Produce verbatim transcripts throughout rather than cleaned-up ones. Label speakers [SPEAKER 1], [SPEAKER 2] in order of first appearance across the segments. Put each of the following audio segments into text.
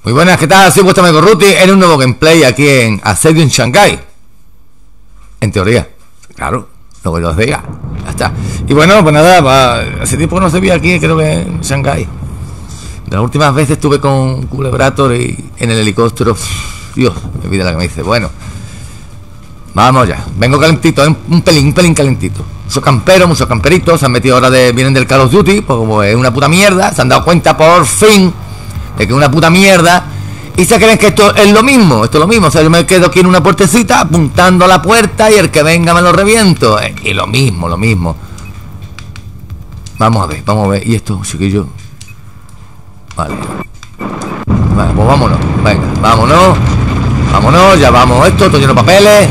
[SPEAKER 1] Muy buenas, ¿qué tal? Soy vuestro amigo Ruti en un nuevo gameplay aquí en Asedio en Shanghái. En teoría, claro, lo que os diga, ya está. Y bueno, pues nada, va, hace tiempo que no se veía aquí, creo que en Shanghái. Las últimas veces estuve con Culebrator y en el helicóptero. Dios, me olvidé la que me dice. Bueno, vamos ya, vengo calentito, ¿eh? un pelín, un pelín calentito. Muchos camperos, muchos camperitos se han metido ahora de, vienen del Call of Duty, pues como es una puta mierda, se han dado cuenta por fin de que es una puta mierda y se creen que esto es lo mismo, esto es lo mismo. O sea, yo me quedo aquí en una puertecita apuntando a la puerta y el que venga me lo reviento. Eh, y lo mismo, lo mismo. Vamos a ver, vamos a ver. Y esto, chiquillo. Vale. Vale, pues vámonos. Venga, vámonos. Vámonos, ya vamos. Esto, todo lleno de papeles.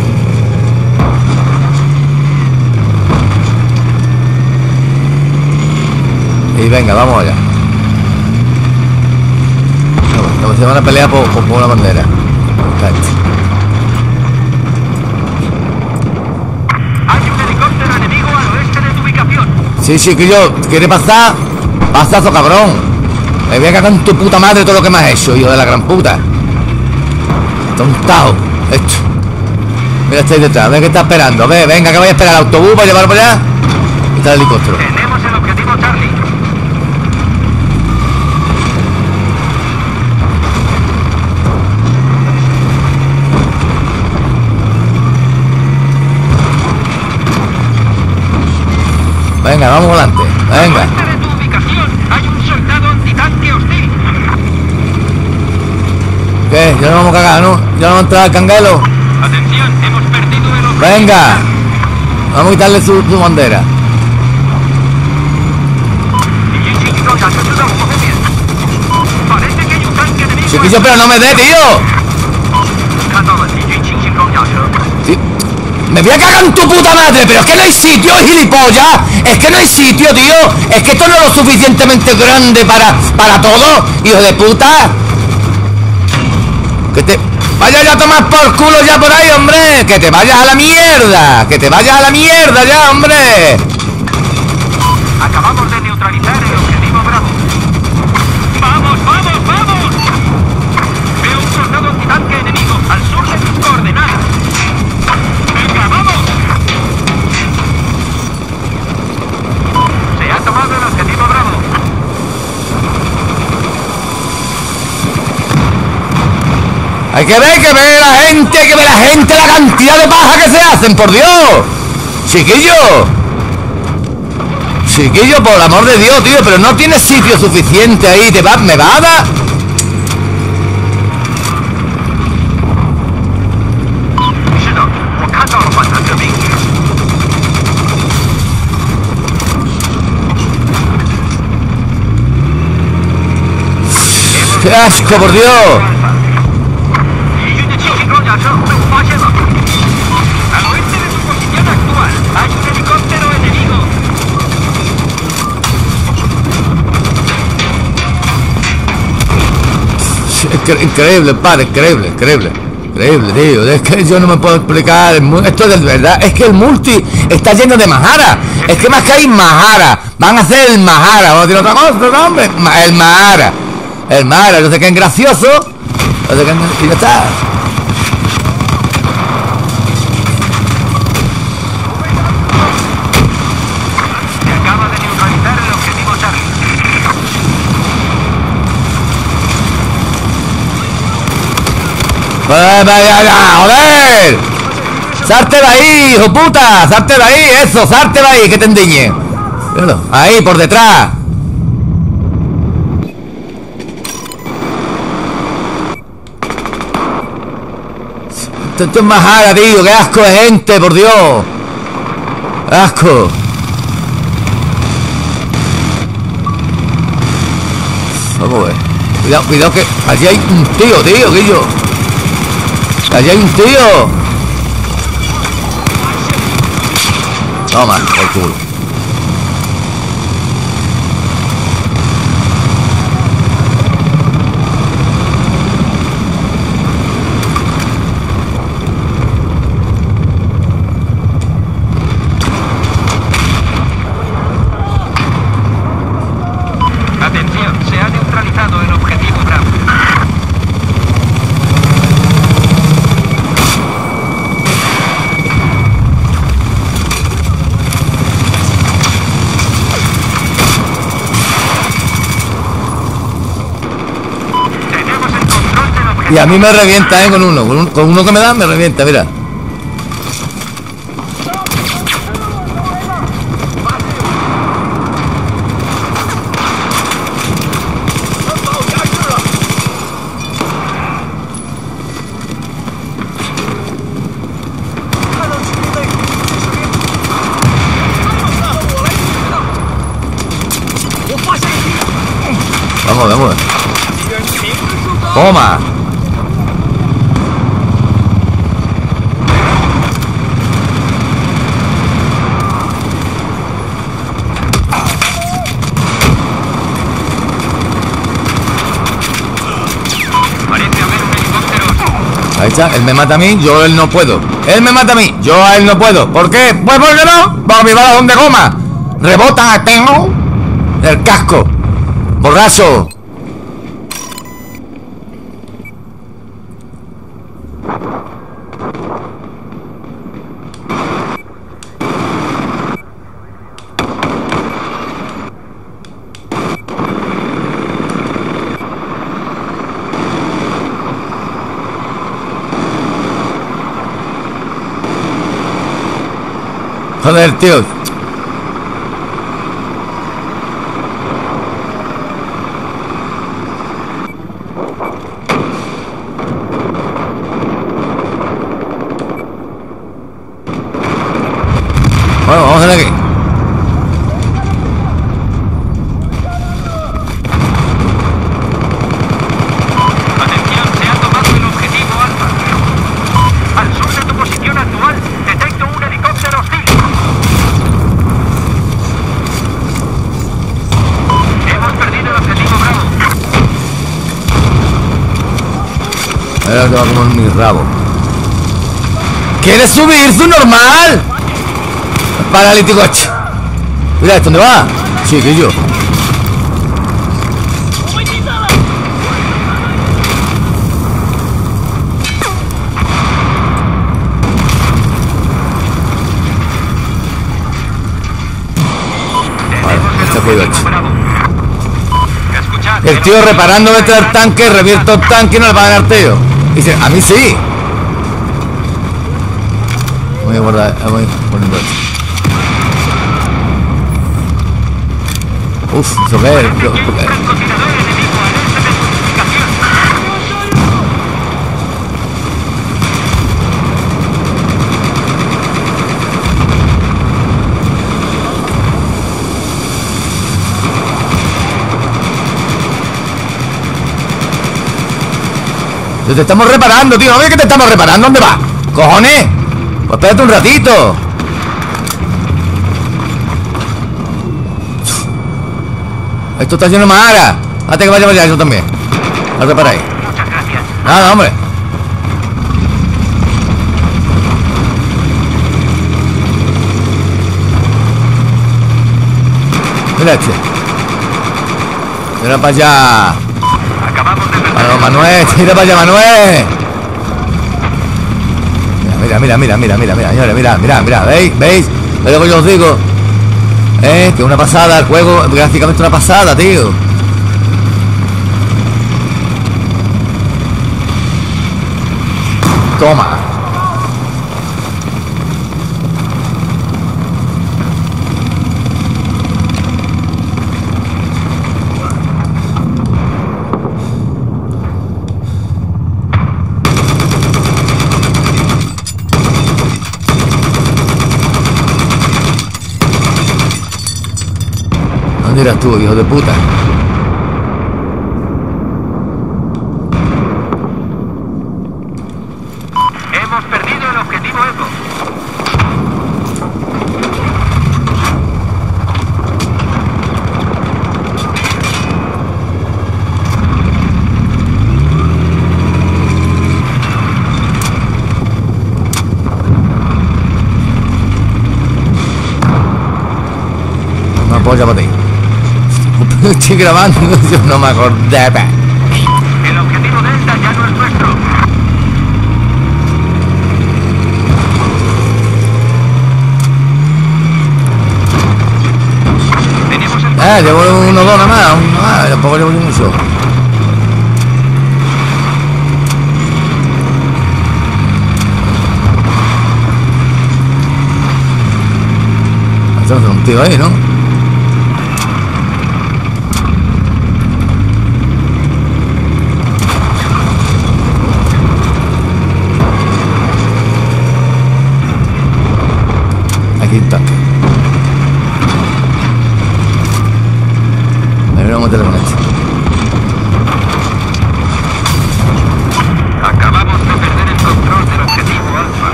[SPEAKER 1] Y venga, vamos allá. No, no, se van a pelear por, por, por una bandera.
[SPEAKER 2] Hay un helicóptero enemigo al oeste de tu ubicación.
[SPEAKER 1] Sí, chiquillo, ¿quiere pasar? Pasazo, cabrón. Me voy a cagar en tu puta madre todo lo que me has hecho, hijo de la gran puta. Tontao. Esto. Mira, estáis detrás, a ver qué está esperando. A ver, venga, que voy a esperar el autobús para llevarlo para allá. Y está el helicóptero.
[SPEAKER 2] Tenemos el objetivo Charlie.
[SPEAKER 1] Venga, vamos adelante. Venga.
[SPEAKER 2] Al oeste de tu ubicación hay un soldado antitanque hostil.
[SPEAKER 1] ¿Qué? Ya no vamos a cagar, ¿no? Ya no vamos a entrar al canguelo.
[SPEAKER 2] Atención, hemos perdido el objetivo.
[SPEAKER 1] Venga. Vamos a quitarle su, su bandera.
[SPEAKER 2] Parece que hay un tanque enemigo.
[SPEAKER 1] Chiquillo, pero no me dé, tío. Sí. Me voy a cagar en tu puta madre, pero es que no hay sitio, gilipollas. Es que no hay sitio, tío. Es que esto no es lo suficientemente grande para, para todo, hijo de puta. Que te vayas ya a tomar por culo ya por ahí, hombre. Que te vayas a la mierda. Que te vayas a la mierda ya, hombre.
[SPEAKER 2] Acabamos de neutralizar el objetivo Bravo. ¡Vamos, vamos, vamos! Veo un soldado antitanque enemigo al sur de tus coordenadas. ¡Venga, vamos! Se ha tomado el objetivo Bravo.
[SPEAKER 1] Hay que ver, que ve la gente, que ve la gente, la cantidad de paja que se hacen, por Dios. Chiquillo. Chiquillo, por el amor de Dios, tío, pero no tienes sitio suficiente ahí, te va, me va a dar. ¡Qué asco, por Dios!
[SPEAKER 2] Al oeste de tu posición actual hay un helicóptero enemigo.
[SPEAKER 1] Increíble, padre, increíble, increíble. Increíble, tío. Es que yo no me puedo explicar. Esto es de verdad. Es que el multi está lleno de Mahara. Es que más que hay Mahara. Van a hacer el Mahara. Vamos a decir otra cosa, otro nombre. El Mahara. El Mahara. Yo sé que es gracioso. Yo sé que es... Y ya está.
[SPEAKER 2] Se acaba de neutralizar el objetivo Charlie.
[SPEAKER 1] ¡Pues vaya ya, joder! ¡Salte de ahí, hijo puta! ¡Salte de ahí, eso! ¡Salte de ahí, que te endiñe! Míralo, ahí, por detrás. Esto es Mahara, tío. ¡Qué asco de gente, por Dios! ¡Asco! Vamos a ver. Cuidado, cuidado que allí hay un tío, tío, Guillo. Allí hay un tío. Toma, el culo.
[SPEAKER 2] Atención, se ha neutralizado el objetivo Bravo.
[SPEAKER 1] Y a mí me revienta, ¿eh? Con uno. Con, un, con uno que me da, me revienta, mira. Vamos, vamos. Toma. Ahí está, él me mata a mí, yo a él no puedo. Él me mata a mí, yo a él no puedo. ¿Por qué? Pues porque no. Porque mi balón de goma rebota, tengo el casco. Borracho. Joder, tío. Bueno, vamos a ver aquí.
[SPEAKER 2] Atención, se ha tomado el objetivo Alfa. Al sur de tu posición actual, detecto un helicóptero hostil. Hemos perdido el objetivo Bravo.
[SPEAKER 1] Ahora te va a comer mi rabo. ¿Quieres subir su normal? Paralítico. Mira, ¿dónde va? Sí, que yo. Vale, este fue ocho. El tío reparando detrás del tanque, revierto el tanque y no le va a ganar, tío. Dice, a mí sí. Voy a guardar, voy poniendo esto. Uf, eso que es. Te estamos reparando, tío. ¿No ves que te estamos reparando? ¿Dónde va? ¡Cojones! Pues espérate un ratito. Esto está lleno de mahara. Hazte que vaya para allá, yo también. Al reparar ahí.
[SPEAKER 2] Muchas gracias.
[SPEAKER 1] Nada, hombre. Mira este. Mira para allá.
[SPEAKER 2] Acabamos de perder.
[SPEAKER 1] Bueno, Manuel, tira para allá, Manuel. Mira, mira, mira, mira, mira, mira, señores, mira, mira, mira, ¿veis? ¿Veis? ¿Veis lo que yo os digo? Eh, que una pasada, el juego, gráficamente una pasada, tío. Toma. ¿Dónde eras tú, hijo de puta?
[SPEAKER 2] Hemos perdido el objetivo Eco.
[SPEAKER 1] Una polla para ti. Estoy grabando, yo no me acordaba.
[SPEAKER 2] El objetivo Delta ya no es nuestro. Tenemos el...
[SPEAKER 1] Ah, llevo uno dos nada más, uno más, tampoco llevo ni mucho. tío ahí, ¿no? Aquí está. A ver, vamos a meterle con esto.
[SPEAKER 2] Acabamos de perder el control del objetivo Alfa.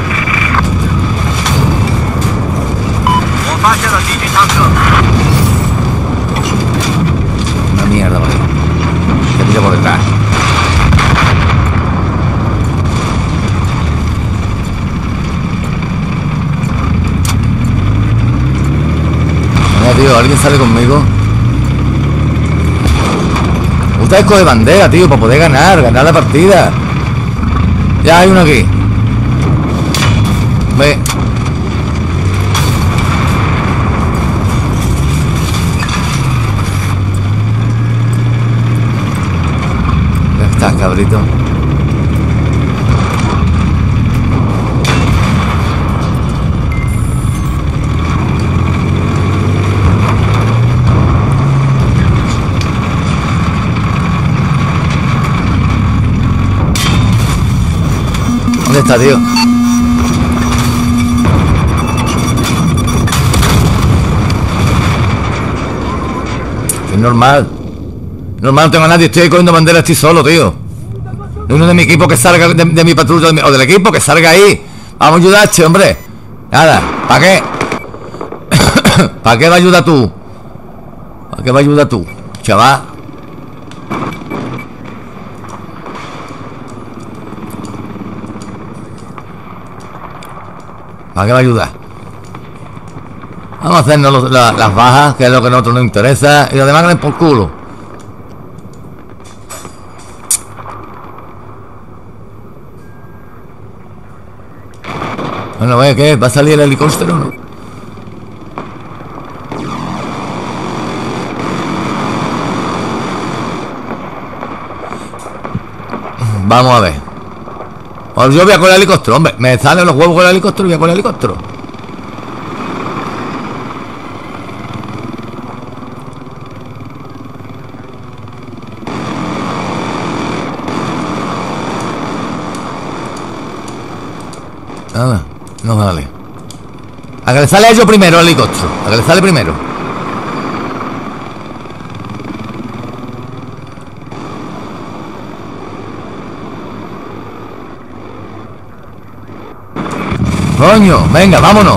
[SPEAKER 1] Una mierda, vale. Se tira por detrás. Mira, tío, ¿alguien sale conmigo? Ustedes coge bandera, tío, para poder ganar, ganar la partida. Ya hay uno aquí. Ve. Ya está, cabrito. ¿Dónde está, tío? Es normal. Normal, no tengo a nadie. Estoy ahí cogiendo bandera, estoy solo, tío. De uno de mi equipo que salga, de, de mi patrulla, de mi, o del equipo que salga ahí. Vamos a ayudarte, hombre. Nada, ¿para qué? ¿Para qué va a ayudar tú? ¿Para qué va a ayudar tú, chaval? ¿Para qué va a ayudar? Vamos a hacernos los, la, las bajas, que es lo que a nosotros nos interesa. Y lo demás que den por culo. Bueno, ve, ¿qué? ¿Va a salir el helicóptero o no? Vamos a ver. Pues yo voy a con el helicóptero, hombre. Me salen los huevos con el helicóptero y voy a con el helicóptero. Nada, no vale. A que le sale a ellos primero el helicóptero. A que le sale primero. Coño, venga, vámonos.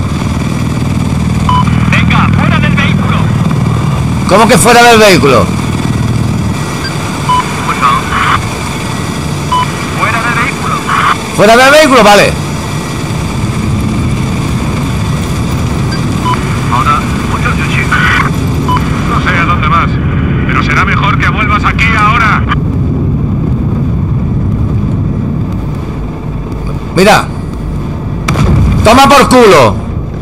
[SPEAKER 2] Venga, fuera del vehículo.
[SPEAKER 1] ¿Cómo que fuera del vehículo?
[SPEAKER 2] Pues no. Fuera del vehículo.
[SPEAKER 1] ¿Fuera del vehículo? Vale.
[SPEAKER 2] Ahora, muchacho chico. No sé a dónde vas, pero será mejor que vuelvas aquí ahora.
[SPEAKER 1] Mira. Toma por culo.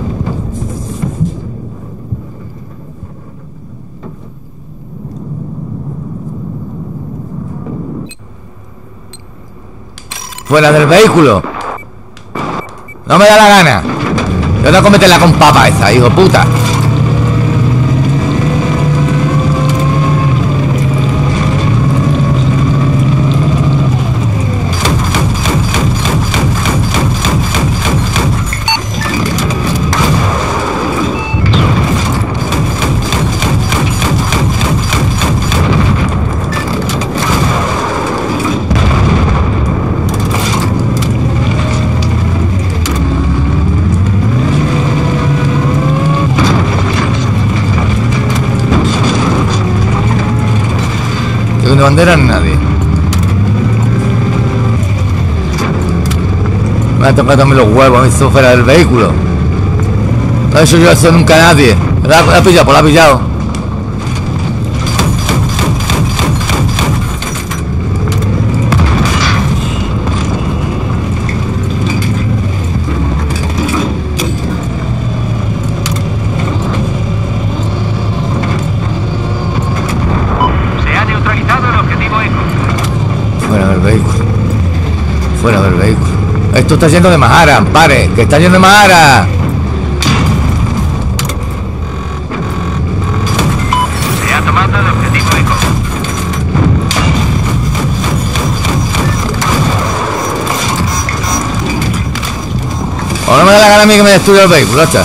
[SPEAKER 1] Fuera del vehículo. No me da la gana. Yo tengo que meterla con papa esa, hijo de puta. De bandera nadie. Me ha tocado también los huevos, me hizo fuera del vehículo. No he hecho yo eso nunca a nadie. La, la ha pillado, pues la ha pillado. Fuera del vehículo. Fuera del vehículo. Esto está lleno de Mahara, pare, que está lleno de Mahara. O no me da la gana a mí que me destruya el vehículo, ¿está?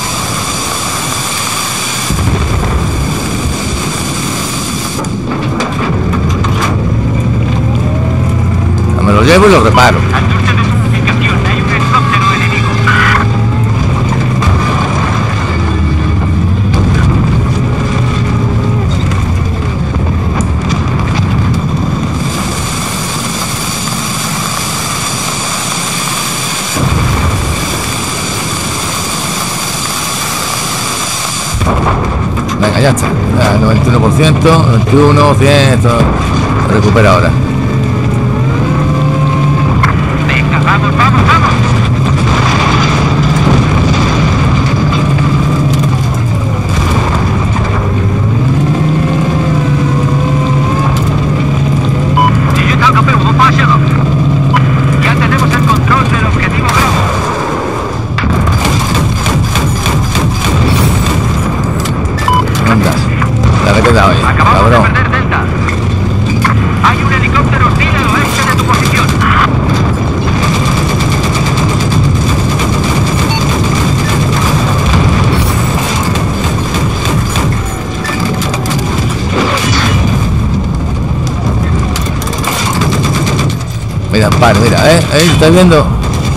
[SPEAKER 1] Me lo llevo y lo reparo.
[SPEAKER 2] Al norte de su ubicación hay un helicóptero enemigo.
[SPEAKER 1] Venga, ya está. Ya, noventa y uno por ciento, noventa y uno, cien, esto se recupera ahora.
[SPEAKER 2] Venga, vamos, vamos, vamos. Ya tenemos el control del objetivo Bravo.
[SPEAKER 1] Anda, la he quedado ahí,
[SPEAKER 2] Acabamos
[SPEAKER 1] cabrón.
[SPEAKER 2] de perder Delta. Hay un helicóptero hostil al oeste de tu posición.
[SPEAKER 1] Mira, par, mira, ¿eh? ¿Eh? ¿Lo estáis viendo?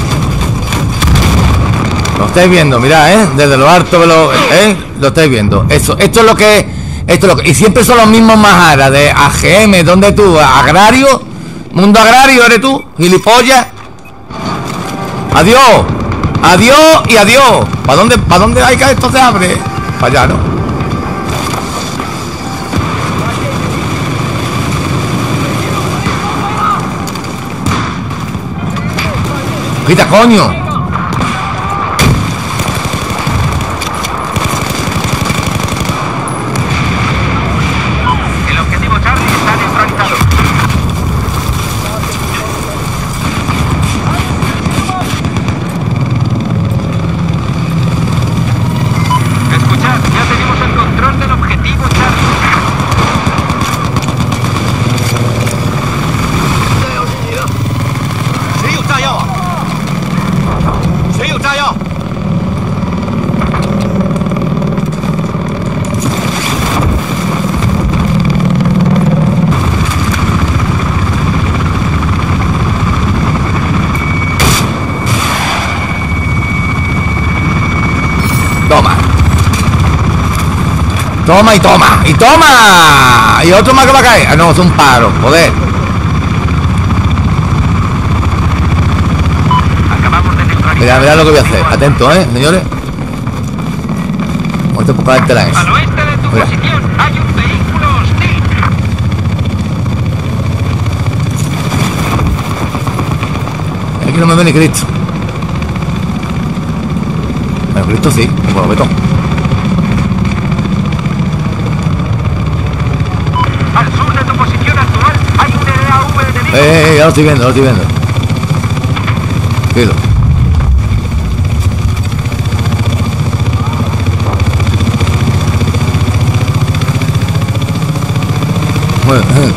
[SPEAKER 1] Lo estáis viendo, mirad, ¿eh? Desde lo alto, lo, ¿eh? Lo estáis viendo. Eso, esto es lo que... Esto es lo que... Y siempre son los mismos majaras de A G M, ¿dónde tú? ¿Agrario? ¿Mundo agrario eres tú? ¿Gilipollas? ¡Adiós! ¡Adiós y adiós! ¿Para dónde, para dónde hay que esto se abre? Para allá, ¿no? ¡Quita, coño!
[SPEAKER 2] El objetivo Charlie está neutralizado. Escuchad, ya tenemos el control del objetivo Charlie. 谁有炸药啊？谁有炸药？
[SPEAKER 1] Toma. Toma y toma. Y toma. Y otro más que va a caer. Ah, no, es un paro. Joder.
[SPEAKER 2] Acabamos de neutralizar.
[SPEAKER 1] Mira, mira lo que voy a hacer. Atento, ¿eh, señores? Muerte por caerte la
[SPEAKER 2] Al oeste de tu
[SPEAKER 1] Mira.
[SPEAKER 2] posición hay un vehículo hostil.
[SPEAKER 1] Aquí no me ve ni Cristo. Bueno, Cristo sí, como lo meto.
[SPEAKER 2] Al sur de tu posición actual hay un R A V enemigo.
[SPEAKER 1] Eh, eh, eh, ya lo estoy viendo, ya lo estoy viendo. Tranquilo. Bueno, eh.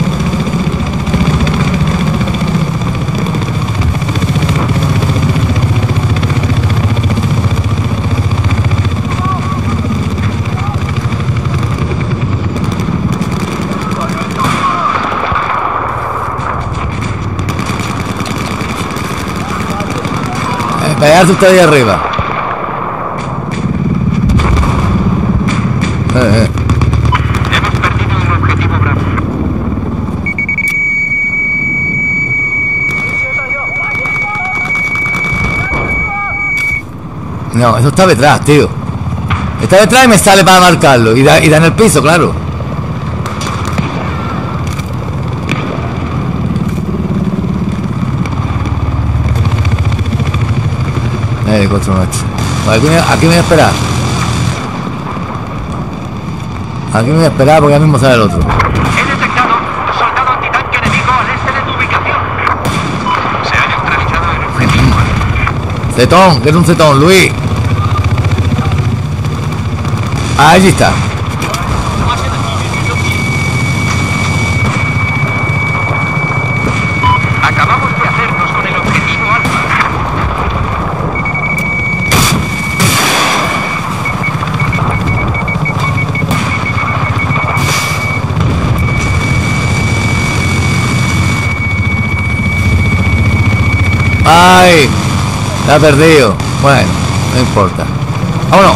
[SPEAKER 1] Eh, pegarse usted ahí arriba. Eh, eh.
[SPEAKER 2] Hemos perdido el objetivo Bravo.
[SPEAKER 1] No, eso está detrás, tío. Está detrás y me sale para marcarlo. Y da, y da en el piso, claro. Eh, contra nuestro. Vale, aquí, me, aquí me voy a esperar. Aquí me voy a esperar porque ya mismo sale el otro.
[SPEAKER 2] He detectado un soldado antitanque enemigo al este de tu ubicación. Se ha neutralizado el objetivo.
[SPEAKER 1] Cetón, que es un cetón, Luis. Allí está.
[SPEAKER 2] Acabamos de hacernos con el objetivo Alfa.
[SPEAKER 1] Ay, la ha perdido. Bueno, no importa. Vámonos.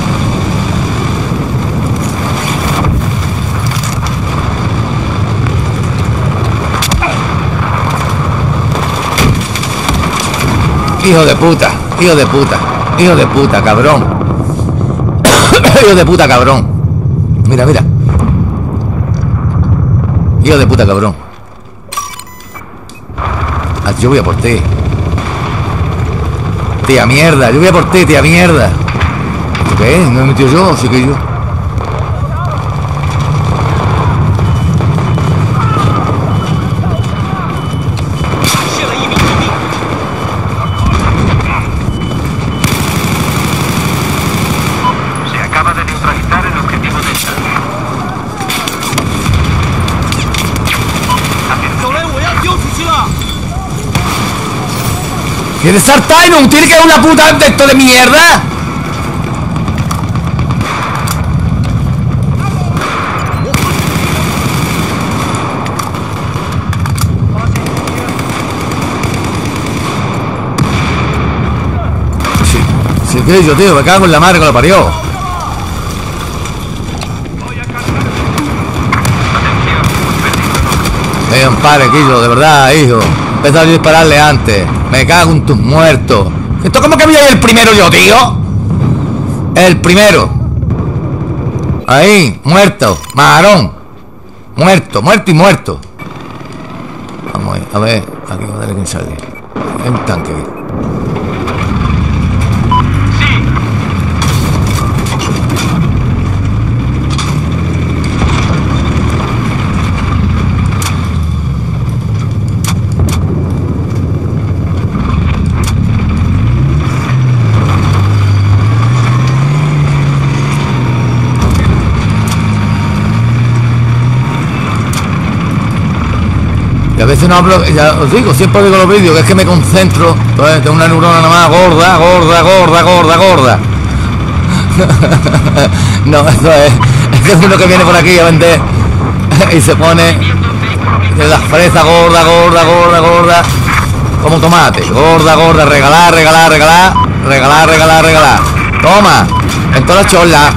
[SPEAKER 1] Hijo de puta, hijo de puta, hijo de puta, cabrón. Hijo de puta, cabrón. Mira, mira. Hijo de puta, cabrón. Ah, yo voy a por ti. Tía mierda, yo voy a por ti, tía mierda. ¿Esto qué es? ¿No he metido yo? Sí que yo. ¿Quieres saltar y no tiene que una puta de esto de mierda? Sí, sí que yo, tío, me cago en la madre que lo parió. Me ampare, Quillo, de verdad, hijo. He empezado a dispararle antes. Me cago en tus muertos. ¿Esto cómo que voy a ir el primero yo, tío? El primero. Ahí, muerto. Marón. Muerto, muerto y muerto. Vamos ahí, a ver. Aquí va a darle quien sale. Hay un tanque aquí. Y a veces no hablo, ya os digo, siempre digo los vídeos, que es que me concentro. Entonces tengo una neurona nada más gorda, gorda, gorda, gorda, gorda. No, eso es, es que es uno que viene por aquí a vender y se pone de las fresas gorda, gorda, gorda, gorda, como tomate, gorda, gorda, regalar, regalar, regalar, regalar, regalar, regalar. Toma, en todas las cholas.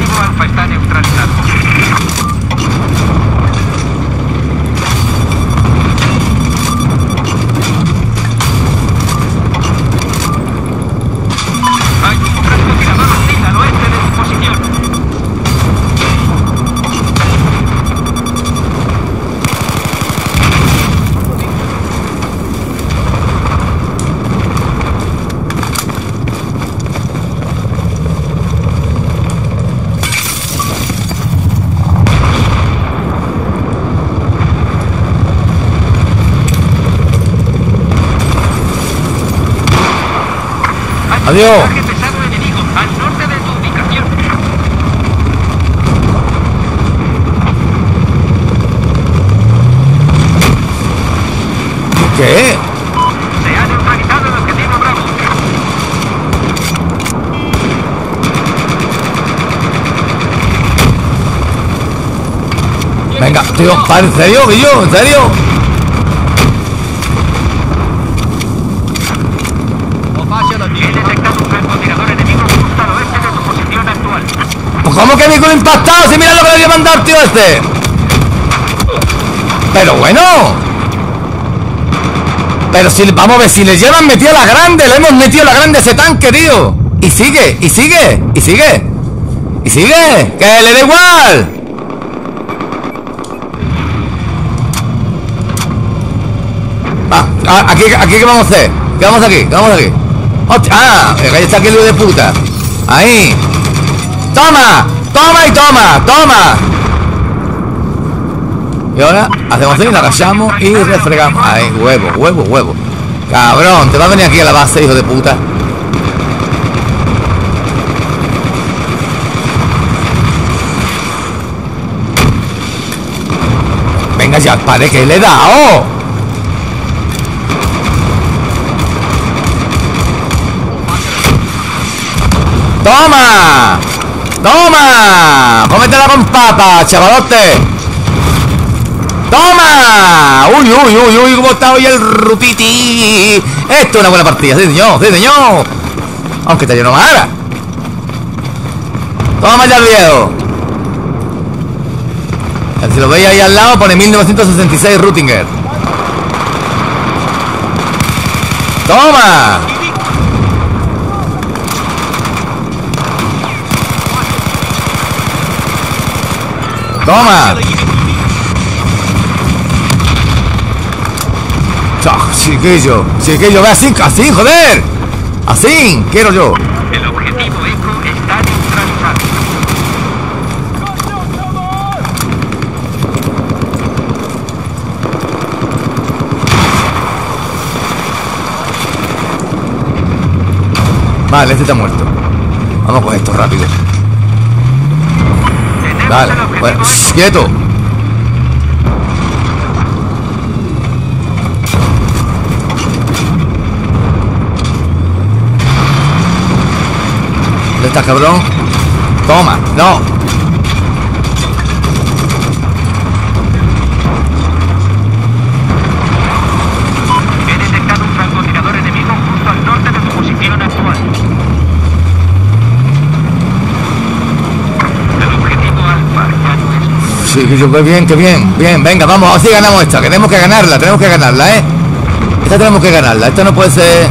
[SPEAKER 1] Adiós. ¿Qué?
[SPEAKER 2] Se ha neutralizado el objetivo Bravo.
[SPEAKER 1] Venga, tío, para, ¿en serio, Guillo? ¿En serio?
[SPEAKER 2] He detectado un francotirador enemigo justo al oeste de tu posición actual.
[SPEAKER 1] Pues ¿cómo que vehículo impactado? Si mira lo que le había mandado el tío este. Pero bueno. Pero si, vamos a ver, si le llevan metido a la grande, le hemos metido a la grande ese tanque, tío. Y sigue, y sigue, y sigue. Y sigue, que le da igual. Ah, aquí, aquí, ¿qué vamos a hacer? ¿Qué vamos aquí? ¿Qué vamos aquí? Hostia, ah, ahí está aquel lío de puta. Ahí. Toma, toma y toma, toma. Y ahora hacemos así, la agachamos y refregamos. Ahí, huevo, huevo, huevo. Cabrón, te va a venir aquí a la base, hijo de puta. Venga ya, pare que le he dado. ¡Toma! ¡Toma! ¡Cómetela con papa, chavalote! ¡Toma! ¡Uy, uy, uy, uy! ¿Cómo está hoy el Rutiti? Esto es una buena partida, sí señor, sí señor. Aunque te lleno más ahora. Toma ya el viejo. Si lo veis ahí al lado pone mil novecientos sesenta y seis Rutinger. ¡Toma! ¡Toma! Chiquillo, chiquillo, ve así, así, joder. Así, quiero yo.
[SPEAKER 2] El objetivo Eco está neutralizado.
[SPEAKER 1] Vale, este está muerto. Vamos con esto rápido. Vale, bueno, quieto. ¿Dónde estás, cabrón? Toma, no.
[SPEAKER 2] He detectado un francotirador enemigo justo al norte de tu posición actual. El objetivo Alfa ya no es...
[SPEAKER 1] Sí, que yo, qué bien, qué bien. Bien, venga, vamos, así ganamos esta. Que tenemos que ganarla, tenemos que ganarla, ¿eh? Esta tenemos que ganarla. Esta no puede ser...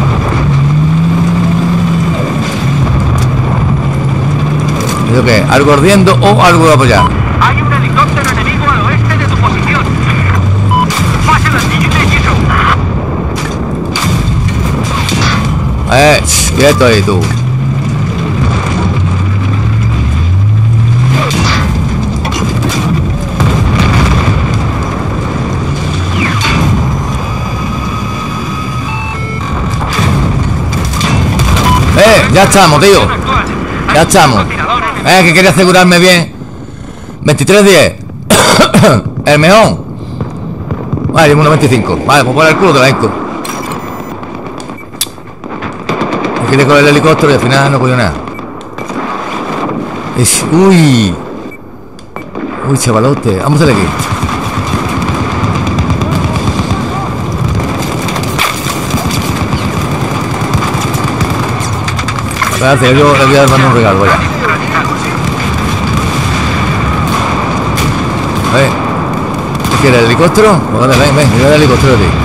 [SPEAKER 1] ¿Eso qué? ¿Algo ardiendo o algo de apoyar?
[SPEAKER 2] Hay un helicóptero enemigo al oeste de tu posición. ¡Pase la siguiente hechizo!
[SPEAKER 1] Eh, quieto ahí tú. Eh, ya estamos, tío. Ya estamos. Eh, que quería asegurarme bien. veintitrés diez. El mejor. Vale, llevo uno veinticinco. Vale, pues por el culo te la hinco. Me quedé con el helicóptero y al final no cogió nada. Es, uy. Uy, chavalote. Vamos a salir aquí. Gracias, yo le voy a dar un regalo, vaya. A ver. ¿Qué quieres, el helicóptero? Pues vale, ven, ven, yo voy a dar el helicóptero a ti.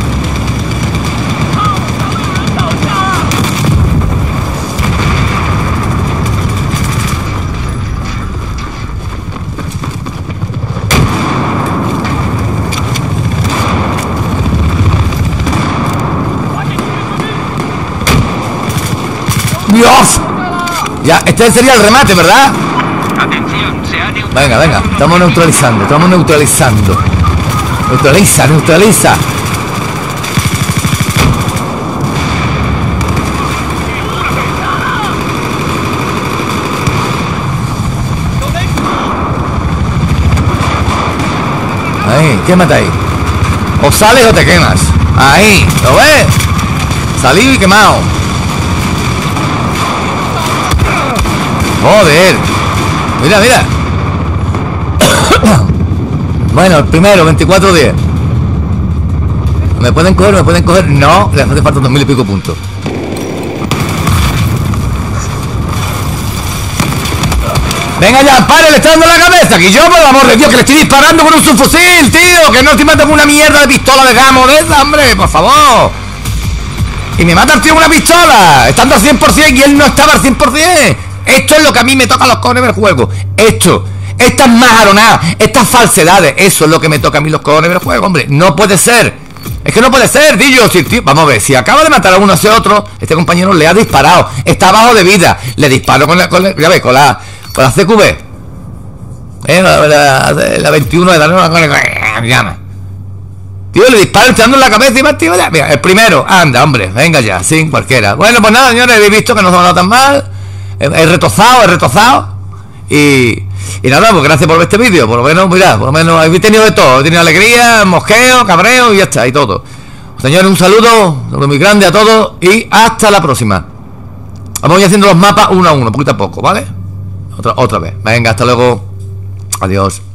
[SPEAKER 1] ¡Dios! Ya, este sería el remate, ¿verdad?
[SPEAKER 2] Atención, se ha neutralizado.
[SPEAKER 1] Venga, venga, estamos neutralizando, estamos neutralizando. Neutraliza, neutraliza. Ahí, quémate ahí. O sales o te quemas. Ahí, ¿lo ves? Salido y quemado. Joder. Mira, mira. Bueno, el primero, veinticuatro diez. ¿Me pueden coger? ¿Me pueden coger? No, le hace falta dos mil y pico puntos. Venga ya, pare, le está dando la cabeza. Que yo, por el amor de Dios, que le estoy disparando con un subfusil, tío. Que no estoy matando con una mierda de pistola de gamo de esa, hombre, por favor. Y me mata el tío con una pistola, estando al cien por cien y él no estaba al cien por cien. Esto es lo que a mí me toca a los cojones del juego. Esto, estas majaronadas, estas falsedades. Eso es lo que me toca a mí los cojones del juego, hombre. No puede ser. Es que no puede ser, tío. Si, tío. Vamos a ver, si acaba de matar a uno hacia otro, este compañero le ha disparado. Está bajo de vida. Le disparo con la, con la, ya ves, con la, con la C Q B. Eh, la, la, la veintiuno de darle una con la llama. Tío, le disparo echando en la cabeza y más, tío, ya. Mira, el primero, anda, hombre, venga ya, sin cualquiera. Bueno, pues nada, señores, habéis visto que no se ha dado tan mal. He retozado, he retozado. Y, y nada, pues gracias por ver este vídeo. Por lo menos, mirad, por lo menos habéis tenido de todo. He tenido alegría, mosqueo, cabreo y ya está, y todo. Señores, un saludo, un saludo muy grande a todos. Y hasta la próxima. Vamos a ir haciendo los mapas uno a uno, poquito a poco, ¿vale? Otra, otra vez. Venga, hasta luego. Adiós.